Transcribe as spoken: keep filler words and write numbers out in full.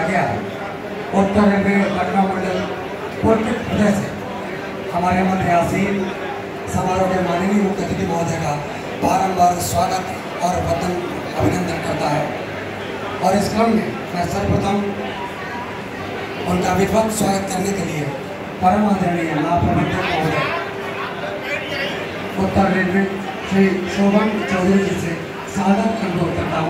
गया है। उत्तर रेलवे पटना मंडल पूर्व प्रदेश से हमारे मध्य आसीन समारोह के माननीय मुख्य अतिथि महोदय का बारंबार स्वागत और वतन अभिनंदन करता है। और इस क्रम में मैं सर्वप्रथम उनका विधिवत स्वागत करने के लिए परम आदरणीय महाप्रबंधक महोदय उत्तर रेलवे श्री शोभन चौधरी जी से सादर अनुरोध करता हूँ।